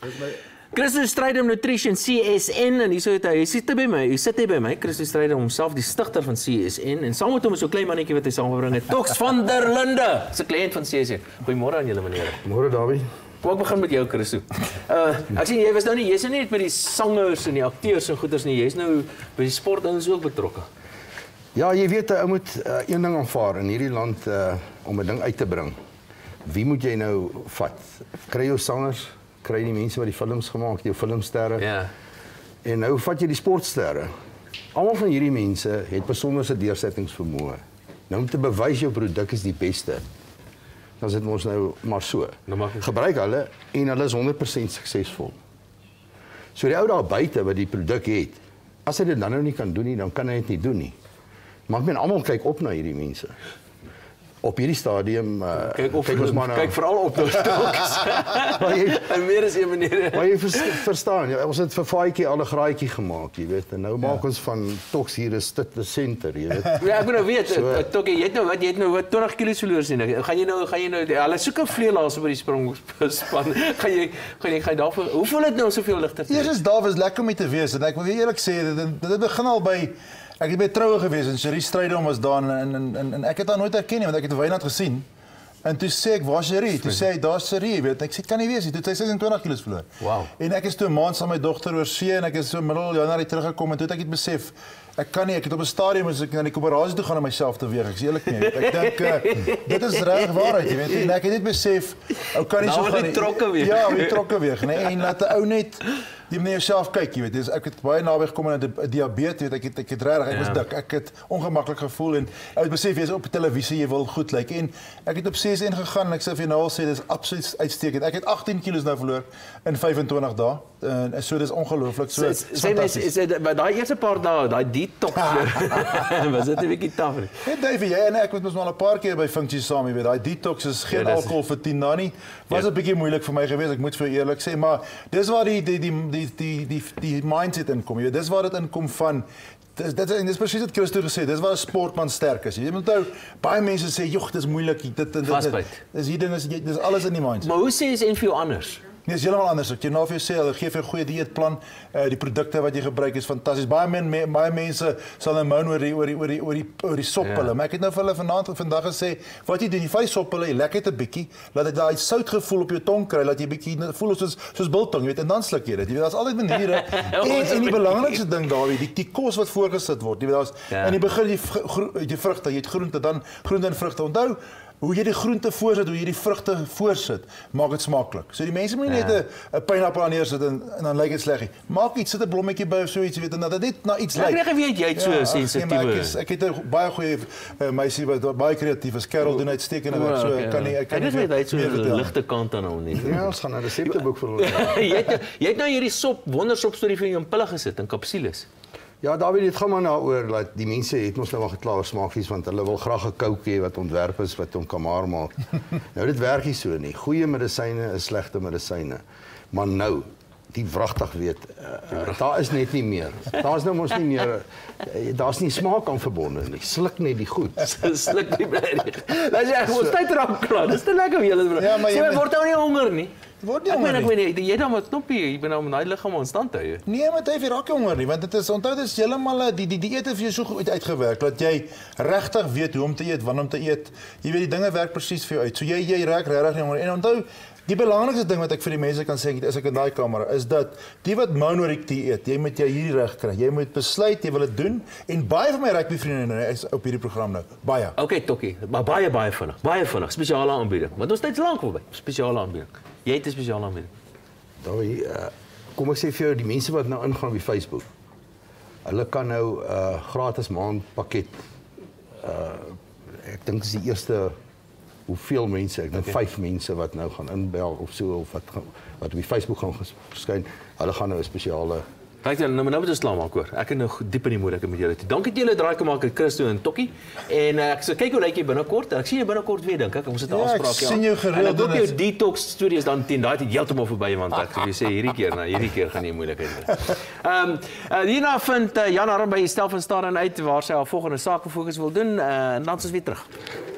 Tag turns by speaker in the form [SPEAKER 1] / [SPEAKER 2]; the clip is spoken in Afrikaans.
[SPEAKER 1] Christo Strydom Nutrition, CSN, en hy sit hier by my, Christo Strydom homself, die stigter van CSN, en saam met hom is so klein mannetjie wat hy saamgebring het, Tox van der Linde, is 'n kliënt van CSN. Goeiemôre aan julle meneer.
[SPEAKER 2] Môre Dawie.
[SPEAKER 1] Kom ek begin met jou, Christo. Ek sien jy's nou nie net met die sangers en die akteurs en goeders nie, jy's nou by die sportdinge ook betrokke.
[SPEAKER 2] Ja, jy weet, ou moet een ding aanvaar in hierdie land om 'n ding uit te bring. Wie moet jy nou vat? Kry jou sangers, kry die mense wat die films gemaak het, jou filmsterre.
[SPEAKER 1] Ja.
[SPEAKER 2] En nou vat jy die sportsterre. Almal van hierdie mense het besonderse deursettingsvermoë. Nou om te bewys jou produk is die beste. Dan is dit ons nou maar so. Gebruik hulle en hulle is 100% suksesvol. So die ou daar buite wat die produk het, as hy dit dan nou nie kan doen nie, dan kan hy dit nie doen nie. Maar ek meen almal kyk op na hierdie mense. Op hierdie stadium
[SPEAKER 1] kyk veral op nou Tox. En meer as een manier.
[SPEAKER 2] Maar jy verstaan, ja, ons het vir Faaitjie al 'n graaitjie gemaak, jy weet. En nou maak ons van Tox hier 'n stille senter, jy weet.
[SPEAKER 1] Ja, ek moet nou weet, Toxie, jy het nou wat 20 kg verloor sien. Gaan jy nou hulle soek 'n vleelaars by die sprongspan. Gaan jy daarvoor hoe voel dit nou soveel ligter?
[SPEAKER 3] Eers daar was lekker om mee te wees en ek wil eerlik sê dit begin al by ek het by troue gewees en Cherie Strydom was daar en ek het haar nooit herken nie want ek het Wynand gesien. En toe sê ek, waar Cherie? Toe sê hy, daar's Cherie, weet. Ek sê, kan nie wees nie. Toe het sy 26 kg verloor.
[SPEAKER 1] Wow.
[SPEAKER 3] En ek is toe 'n maand saam met my dogter oor see en ek is so middel Januarie teruggekom en toe het ek besef, ek kan nie, ek het op 'n stadium as ek na die koöperasie toe gaan om myself te weeg. Ek sê eerlik nie. Ek dink dit is reg waarheid, jy weet. En ek het net besef, ou kan nie so gaan nie. Ja, wie trokke weeg, nee. En laat 'n ou net die meneer self kyk, jy weet. Dus ek het baie naby gekom aan 'n diabetes, weet ek het regtig, ek was dik. Ek het ongemaklik gevoel en ek het besef jy's op televisie, jy wil goed lyk. En ek het op CSN gegaan en ek sê vir nou al sê dis absoluut uitstekend. Ek het 18 kg nou verloor in 25 dae. En so dis ongelooflik. So
[SPEAKER 1] is dit by daai eerste paar dae, daai detox was dit 'n bietjie taaf.
[SPEAKER 3] Hey Davey, jy en ek het mos maar 'n paar keer by funksies saam, jy weet. Daai detox is geen alkohol vir 10 dae nie. Was 'n bietjie moeilik vir my gewees, ek moet vir eerlik sê, maar dis waar die mindset inkom. Jy weet, dis waar dit inkom van dis presies wat Christo gesê, dis waar 'n sportman sterk is. Jy moet onthou, baie mense sê, "Jog, dis moeilik." Dis hier ding is dis alles in die mindset.
[SPEAKER 1] Maar hoe sê jy en vir jou anders?
[SPEAKER 3] Nee, is heeltemal anders. Ek jy nou vir jou sê, hulle gee vir 'n goeie dieetplan. Die produkte wat jy gebruik is fantasties. Baie mense sal nou moan oor die soppille, maar ek het nou vir hulle vandag gesê, wat jy doen, jy vat die soppille, jy lekker dit 'n bietjie, laat dit daai soutgevoel op jou tong kry, laat jy bietjie voel soos biltong, weet, en dan sluk jy dit. Jy weet, daar's altyd maniere. En die belangrikste ding daar, die kos wat voorgesit word. Jy weet, daar's in die begin jy vrugte, jy het groente, dan groente en vrugte. Onthou hoe jy die groente voorsit, hoe jy die vrugte voorsit, maak dit smaaklik. So die mense moet nie net 'n pineappel aan neersit en dan lyk dit sleg nie. Maak iets, sit 'n blommetjie by of so iets, weet, en dat dit net na iets lyk.
[SPEAKER 1] Ek reg weet jy het so sensitief.
[SPEAKER 3] Ek het 'n baie goeie meisie wat baie kreatief is. Carol doen uitstekende werk. So ek kan nie
[SPEAKER 1] hy het so 'n ligte kant aan hom nie.
[SPEAKER 2] Ja, ons gaan 'n resepteboek vir hulle.
[SPEAKER 1] Jy het nou hierdie wondersop storie vir jou in pille gesit in kapsules.
[SPEAKER 2] Ja, David, dit gaan maar daaroor dat die mense het ons nou al geklaar oor smaakvies want hulle wil graag 'n Coke hê wat ontwerp is wat hom kan maar maak. Nou dit werk nie so nie. Goeie medisyne is slegte medisyne. Maar nou, die wragtig weet, daar is net nie meer. Daar's nou mos nie meer daar's nie smaak aan verbonde nie. Sluk net die goed.
[SPEAKER 1] Sluk nie bly nie. Dis ek moet tyd raak klaar. Dis te lekker vir julle.
[SPEAKER 3] Ja, maar
[SPEAKER 1] jy word nou nie honger nie.
[SPEAKER 3] Word nie honger nie.
[SPEAKER 1] Ek weet jy dan met knoppie, jy ben nou met daai liggaam in stand hou.
[SPEAKER 3] Nee, maar jy raak nie honger nie, want dit is onthou dit is heeltemal die dieet het vir jou so goed uitgewerk dat jy regtig weet hoe om te eet, wanneer om te eet. Jy weet die dinge werk presies vir jou uit. So jy raak regtig nie honger. En onthou, die belangrikste ding wat ek vir die mense kan sê as ek in daai kamera is dat die wat monorik eet, jy moet hierdie reg kry. Jy moet besluit jy wil dit doen en baie van my rugbyvriende is op hierdie program nou. Baie.
[SPEAKER 1] Okay, Tokkie, maar baie vinnig. Baie vinnig, spesiale aanbieding. Want ons tyd is lank verby. Spesiale aanbieding. Jy het 'n spesiale aanbieding.
[SPEAKER 2] Daai kom ek sê vir jou die mense wat nou ingaan op die Facebook. Hulle kan nou gratis maandpakket ek dink dis die eerste hoeveel mense, ek dink 5 mense wat nou gaan inbel of so of wat op die Facebook gaan verskyn. Hulle gaan nou 'n spesiale
[SPEAKER 1] Kyk dan nou moet ons klaar maak hoor. Ek het nou diep in die moed ek met julle. Dankie dat julle draai kom maak met Christo en Tokkie. En ek sal kyk hoe lyk jy binnekort. Ek sien jou binnekort weer dink ek. Ons het 'n afspraak
[SPEAKER 3] Ek sien jou gereeld.
[SPEAKER 1] En dan jou detox stories dan 10. Daai het heeltemal verby want ek sê hierdie keer gaan nie moeilikheid hê. Hierna vind Jan Arm by Stel van Staden uit waar sy haar volgende saak fokus wil doen en dan is ons weer terug.